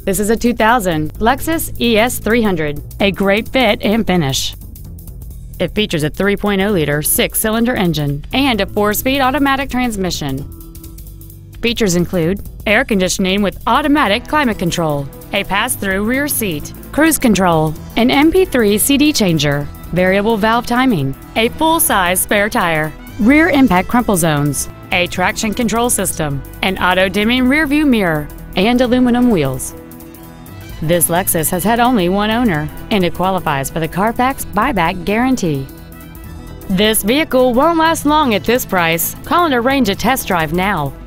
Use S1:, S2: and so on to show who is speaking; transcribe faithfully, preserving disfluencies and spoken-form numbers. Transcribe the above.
S1: This is a two thousand Lexus E S three hundred, a great fit and finish. It features a three point oh liter six-cylinder engine and a four-speed automatic transmission. Features include air conditioning with automatic climate control, a pass-through rear seat, cruise control, an M P three C D changer, variable valve timing, a full-size spare tire, rear impact crumple zones, a traction control system, an auto-dimming rear-view mirror, and aluminum wheels. This Lexus has had only one owner, and it qualifies for the Carfax buyback guarantee. This vehicle won't last long at this price. Call and arrange a test drive now.